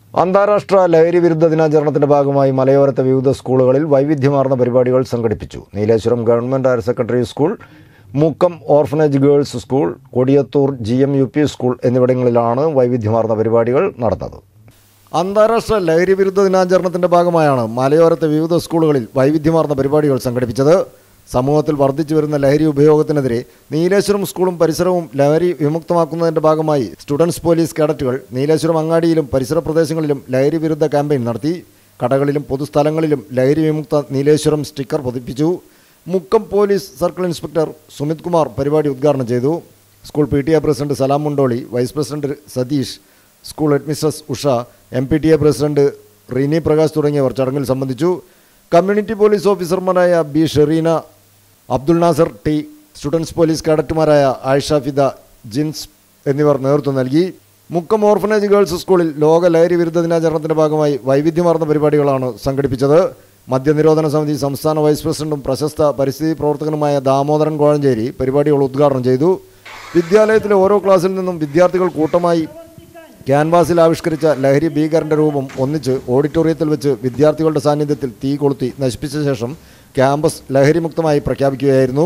അന്താരാഷ്ട്ര ലഹരി വിരുദ്ധ ദിനാചരണത്തിന്റെ ഭാഗമായി മലയോരത്തെ വിവിധ സ്കൂളുകളിൽ വൈവിധ്യമാർന്ന പരിപാടികൾ സംഘടിപ്പിച്ചു. Nileshwaram government higher secondary school, Mukkam orphanage girls school, Kodiyathur GMUP school എന്നിവിടങ്ങളിലാണ് വൈവിധ്യമാർന്ന പരിപാടികൾ നടന്നത്. അന്താരാഷ്ട്ര ലഹരി വിരുദ്ധ ദിനാചരണത്തിന്റെ ഭാഗമായാണ് മലയോരത്തെ വിവിധ സ്കൂളുകളിൽ വൈവിധ്യമാർന്ന പരിപാടികൾ സംഘടിപ്പിച്ചത്. സമൂഹത്തിൽ വർദ്ധിച്ചു വരുന്ന ലഹരി ഉപയോഗത്തിനെതിരെ നീലേശ്വരം സ്കൂളും പരിസരവും ലഹരി വിമുക്തമാക്കുന്നതിന്റെ ഭാഗമായി സ്റ്റുഡൻസ് പോലീസ് കേഡറ്റുകൾ നീലേശ്വരം അങ്ങാടിയിലും പരിസര പ്രദേശങ്ങളിലും ലഹരി വിരുദ്ധ ക്യാമ്പയിൻ നടത്തി. കടകളിലും പൊതുസ്ഥലങ്ങളിലും ലഹരി വിമുക്ത നീലേശ്വരം സ്റ്റിക്കർ പതിപ്പിച്ചു. Mukkam police circle inspector Sumith Kumar പരിപാടി ഉദ്ഘാടനം ചെയ്തു. School PTA president Salam Mundoli, vice president Satheesh, school headmistress Usha, MPTA president Rini Prakash തുടങ്ങിയവർ ചടങ്ങിൽ സംബന്ധിച്ചു. കമ്മ്യൂണിറ്റി പോലീസ് ഓഫീസർമാരായ B. Shereena, Abdul Nasar T, students police കേഡറ്റുമാരായ ആയിഷ ഫിദ, ജിൻസ് എന്നിവർ നേതൃത്വം നൽകി. മുക്കം ഓർഫനേജ് ഗേൾസ് സ്കൂളിൽ ലോക ലഹരി വിരുദ്ധ ദിനാചരണത്തിന്റെ ഭാഗമായി വൈവിധ്യമാർന്ന പരിപാടികളാണ് സംഘടിപ്പിച്ചത്. മദ്യനിരോധന സമിതി സംസ്ഥാന വൈസ് പ്രസിഡന്റും പ്രശസ്ത പരിസ്ഥിതി പ്രവർത്തകനുമായ ദാമോദരൻ കോഴഞ്ചേരി പരിപാടികൾ ഉദ്ഘാടനം ചെയ്തു. വിദ്യാലയത്തിലെ ഓരോ ക്ലാസ്സിൽ നിന്നും വിദ്യാർത്ഥികൾ കൂട്ടമായി ക്യാൻവാസിൽ ആവിഷ്കരിച്ച ലഹരി ഭീകരന്റെ രൂപം ഒന്നിച്ച് ഓഡിറ്റോറിയത്തിൽ വെച്ച് വിദ്യാർത്ഥികളുടെ സാന്നിധ്യത്തിൽ തീ കൊളുത്തി നശിപ്പിച്ച ശേഷം ക്യാമ്പസ് ലഹരിമുക്തമായി പ്രഖ്യാപിക്കുകയായിരുന്നു.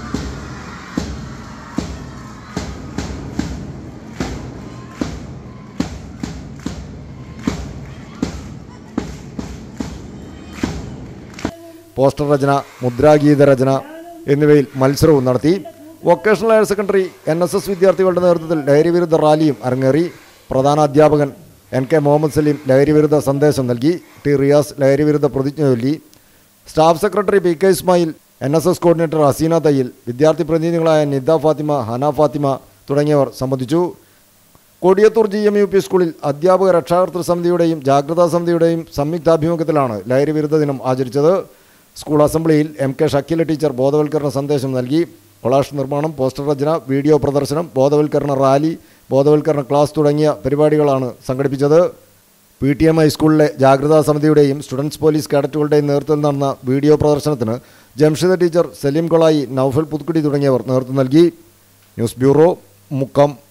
പോസ്റ്റർ രചന, മുദ്രാഗീത രചന എന്നിവയിൽ മത്സരവും നടത്തി. വൊക്കേഷണൽ ഹയർ സെക്കൻഡറി NSS വിദ്യാർത്ഥികളുടെ നേതൃത്വത്തിൽ ലഹരി വിരുദ്ധ റാലിയും അരങ്ങേറി. പ്രധാന അധ്യാപകൻ NK മുഹമ്മദ് സലീം ലഹരി വിരുദ്ധ സന്ദേശം നൽകി. T. റിയാസ് ലഹരി വിരുദ്ധ പ്രതിജ്ഞ ചൊല്ലി. Staff secretary PK Ismail, NSS coordinator Haseena Thayyil, വിദ്യാർത്ഥി പ്രതിനിധികളായ നിദ ഫാത്തിമ, ഹന ഫാത്തിമ തുടങ്ങിയവർ സംബന്ധിച്ചു. കൊടിയത്തൂർ GMUP സ്കൂളിൽ അധ്യാപക രക്ഷാകർതൃ സമിതിയുടെയും ജാഗ്രതാ സമിതിയുടെയും സംയുക്താഭിമുഖ്യത്തിലാണ് ലഹരി വിരുദ്ധ ദിനം ആചരിച്ചത്. സ്കൂൾ അസംബ്ലിയിൽ MK ഷക്കീല ടീച്ചർ ബോധവൽക്കരണ സന്ദേശം നൽകി. കൊളാഷ് നിർമ്മാണം, പോസ്റ്റർ രചന, വീഡിയോ പ്രദർശനം, ബോധവൽക്കരണ റാലി, ബോധവൽക്കരണ ക്ലാസ് തുടങ്ങിയ പരിപാടികളാണ് സംഘടിപ്പിച്ചത്. PTM ഹൈസ്കൂളിലെ ജാഗ്രതാ സമിതിയുടെയും സ്റ്റുഡൻസ് പോലീസ് കേഡറ്റുകളുടെയും നേതൃത്വത്തിൽ നടന്ന വീഡിയോ പ്രദർശനത്തിന് ജംഷിദ ടീച്ചർ, സലീം കൊളായി, നൌഫൽ പുതുക്കുടി തുടങ്ങിയവർ നേതൃത്വം നൽകി. News bureau, Mukkam.